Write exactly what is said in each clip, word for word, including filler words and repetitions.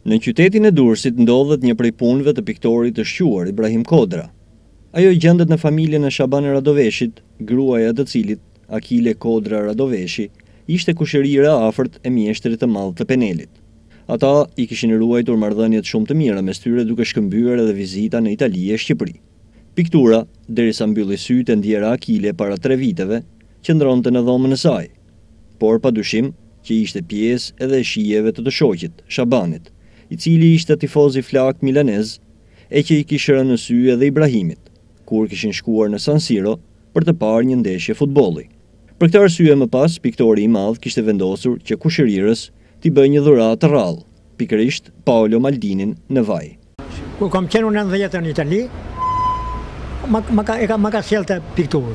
Në qytetin e Durrësit ndodhet një prej punëve të piktorit të shquar Ibrahim Kodra. Ajo i gjendet në familjen e Shaban Radoveshit, gruaja të cilit, Akile Kodra Radoveshi, ishte kushërire afërt e mjeshtrit të madh të Penelit. Ata i kishin ruajtur marrëdhëniet shumë të mira mes tyre duke shkëmbyer edhe vizita në Itali e Shqipëri. Piktura, derisa mbylli sytë e ndjera Akile para tre viteve, qëndronte në dhomën e saj, por padyshim që ishte pjesë edhe e shijeve të të shoqit, Shabanit, i cili ishte tifoz i flak milanez e që i kishte rënë në sy edhe Ibrahimit, kur kishin shkuar në San Siro për të parë një ndeshje futbolli. Për këtë arsye më pas, piktori i madh kishte vendosur që kushërirës t'i bëjë një dhuratë të rrallë, pikërisht Paolo Maldinin në vaj. Kur kam qenë unë në jetën në Itali, ma, ma ka, e ka, ma ka sjellte pikturë.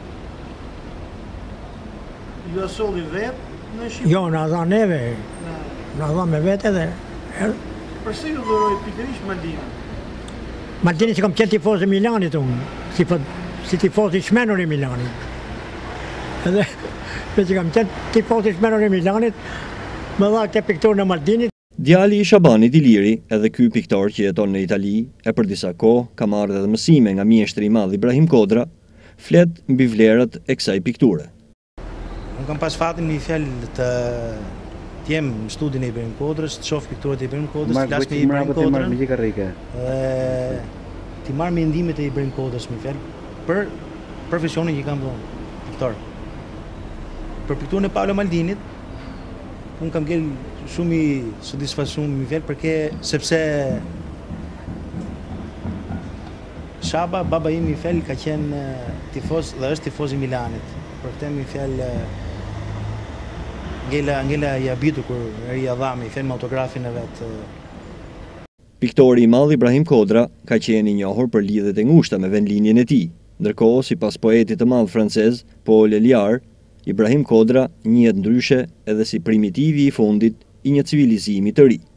Ju a solli vetë në Shqipëri? Jo, në dha neve, në dha me vetë edhe. Përse ju dhuroi pikërisht Maldinin? Maldini që kam qenë tifoz i Milanit unë, si, si tifoz i shmenur i Milanit. Edhe, me që kam qenë tifoz i shmenur i Milanit, më dha këtë pikturë në Maldinit. Djali i Shabanit i liri, edhe ky piktor që jeton në Itali, e për disa kohë ka marrë edhe mësime nga mjeshtri i madh Ibrahim Kodra, flet mbi vlerat e kësaj pikture. Unë kam pas fatin një fjalë të jem në studin e Ibrahim Kodrës, të shoh pikturat e Ibrahim Kodrës, të flas me Ibrahim Kodrën, të marr mendimet e Ibrahim Kodrës me fjalë për profesionin që kam bërë piktor. Për pikturën e Paolo Maldinit, unë kam qenë shumë i satisfaksuar me fjalë përke sepse Shaba, baba im i fjalë ka qenë tifoz dhe është tifoz i Milanit. Për këtë mi fjalë ngela ngela i abitur kur eri adhami, i fjalë me autografin e vet. Piktori i madh Ibrahim Kodra ka qenë i njohur për lidhjet e ngushta me vendlinjen e tij. Ndërkohë, sipas poetit të madh francez Paul Eliar, Ibrahim Kodra njihet ndryshe edhe si primitivi i fundit i një civilizimi të ri.